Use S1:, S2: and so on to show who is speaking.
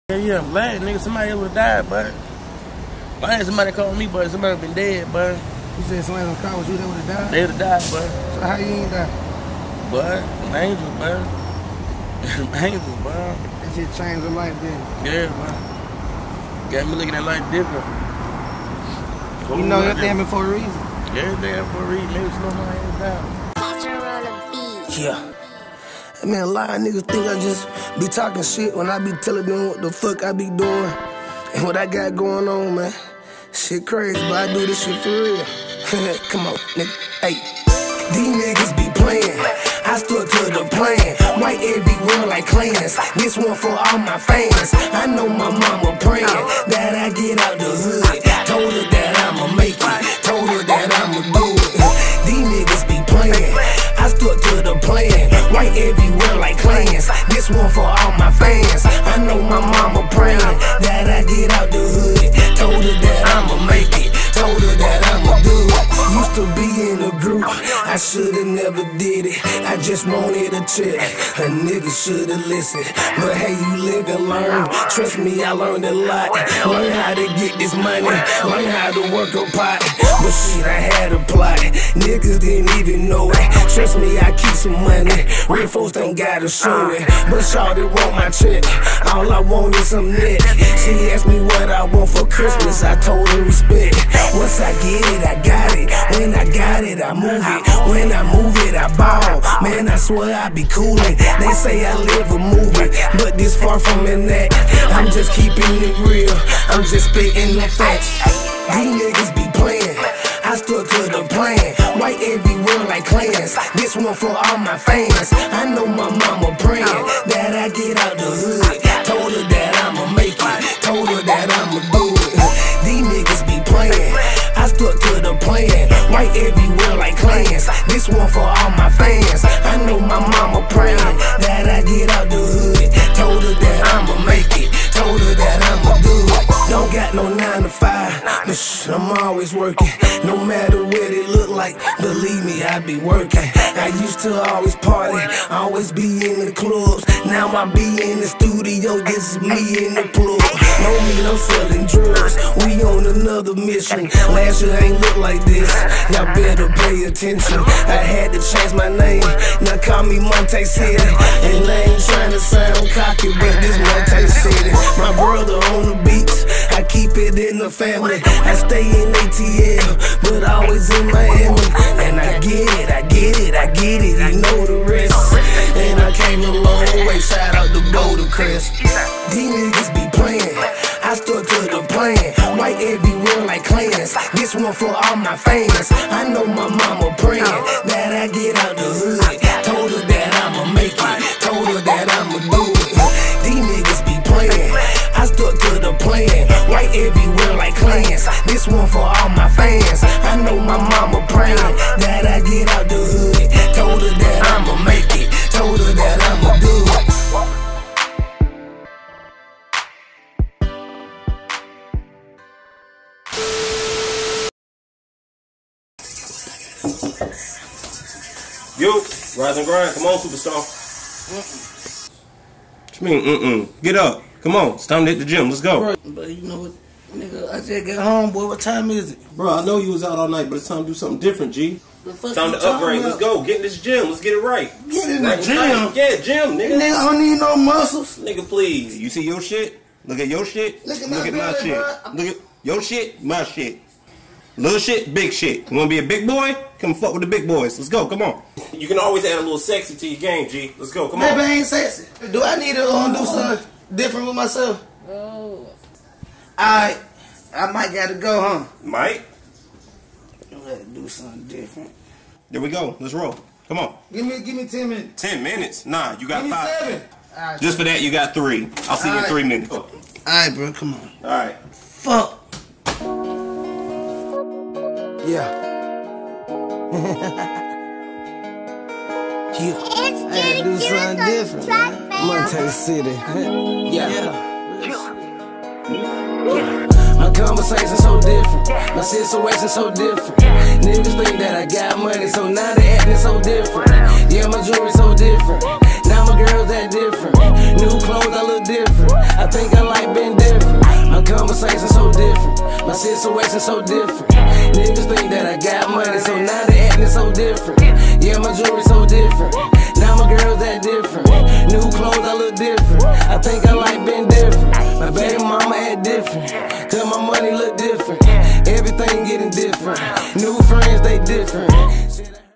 S1: Yeah, I'm glad, nigga, somebody else would die, but I ain't somebody called me, but somebody been dead, but
S2: you said somebody gonna call you, they would've died?
S1: They would've died, but
S2: so how you ain't die?
S1: But angels, bro. Angels, bro.
S2: That shit changed the life, then.
S1: Yeah, bro. Got me looking at life different.
S2: You know everything happened for a reason.
S1: Everything happened for a reason. Maybe slow my ass down.
S2: Yeah. Man, a lot of niggas think I just be talking shit when I be telling them what the fuck I be doing and what I got going on, man. Shit crazy, but I do this shit for real. Come on, nigga. Hey, these niggas be playing. I stuck to the plan. White everywhere like clans. This one for all my fans. I know my mama praying that I get out the hood. Told her that I'ma make it. Told her that I'ma do it. These niggas be playing. I stuck to the plan. White everywhere like clans. This one for all my fans. I know my mama praying that I get out the hood. Told her that I'ma make it. Told her that I'ma do it. Used to be in a group, I shoulda never did it. I just wanted a check, a nigga shoulda listened. But hey, you live and learn. Trust me, I learned a lot. Learn how to get this money, learn how to work a pot. But shit, I had a plot. Niggas didn't even know it. Trust me, I keep some money. Real folks ain't gotta show it. But shawty want my check. All I want is some net. She asked me what I want for Christmas. I told her respect. Once I get it, I got it. When I got it, I move it. When I move it, I ball. Man, I swear I be coolin'. They say I live a movie, but this far from in that. I'm just keeping it real. I'm just spitting the facts. These niggas be playing. I stuck to the plan. White everywhere like clans. This one for all my fans. I know my mama praying that I get out the hood. Told her that I'ma make it. Told her that I'ma do it. These niggas be playing. I stuck to the plan. White everywhere like clans. This one for all my fans. I know my mama praying that I get out the hood. Told her that I'ma make it. Told her that I'ma do it. Don't got no 9 to 5, but I'm always working. No matter what it look like, believe me, I be working. I used to always party, always be in the clubs. Now I be in the studio, this is me in the plug. No me, no selling drugs, we on another mission. Last year ain't look like this, y'all better pay attention. I had to change my name, now call me Monte City. And I ain't trying to sound cocky, but this Monte City. My brother on the beats, I keep it in the family. I stay in ATL, but always in Miami. And I get it, I get it, I get it, you know the rest. And I came a long way, shout out to Boulder Crest. These niggas be playing, I stuck to the plan. White everywhere like clans, this one for all my fans. I know my mama praying that I get out the hood. Told her that I'ma make it, told her that I'ma do it. These niggas be playing, I stuck to the plan. White everywhere like clans, this one for all my fans. I know my mama praying that I get out the hood. Told her that I'ma make it, told her that I'ma do it.
S3: Yo, rise and grind. Come on, superstar. What you mean, Get up. Come on. It's time to hit the gym. Let's go.
S2: But you know what, nigga, I just got home, boy. What time is it?
S3: Bro, I know you was out all night, but it's time to do something different, G. Time to upgrade. Let's go. Get in this gym. Let's get it right.
S2: Get in the gym?
S3: Yeah, gym, nigga.
S2: Nigga, I don't need no muscles.
S3: Nigga, please. You see your shit? Look at your shit.
S2: Look at
S3: my shit. Look at your shit, my shit. Little shit, big shit. You wanna be a big boy? Come fuck with the big boys. Let's go, come on. You can always add a little sexy to your game, G. Let's go, come on.
S2: Maybe I ain't sexy. Do I need to do something different with myself? Oh. I might gotta go, huh?
S3: Might?
S2: I gotta do something different.
S3: There we go. Let's roll. Come on.
S2: Give me 10 minutes.
S3: 10 minutes? Nah, you got
S2: Give me
S3: 5.
S2: 7. Right,
S3: just for that, you got 3. I'll see you in 3 minutes.
S2: Alright, bro, come on.
S3: Alright.
S2: Fuck. Yeah. Yeah. I had to do something different, man. Monte City. Yeah. My conversation so different. My situation so different. Niggas think that I got money, so now they acting so different. Yeah, my jewelry so different. Now my girls that different. New clothes, I look different. I think I like situation so different. Niggas think that I got money, so now they acting so different. Yeah, my jewelry so different. Now my girls that different. New clothes, I look different. I think I like being different. My baby mama act different, cause my money look different. Everything getting different. New friends, they different.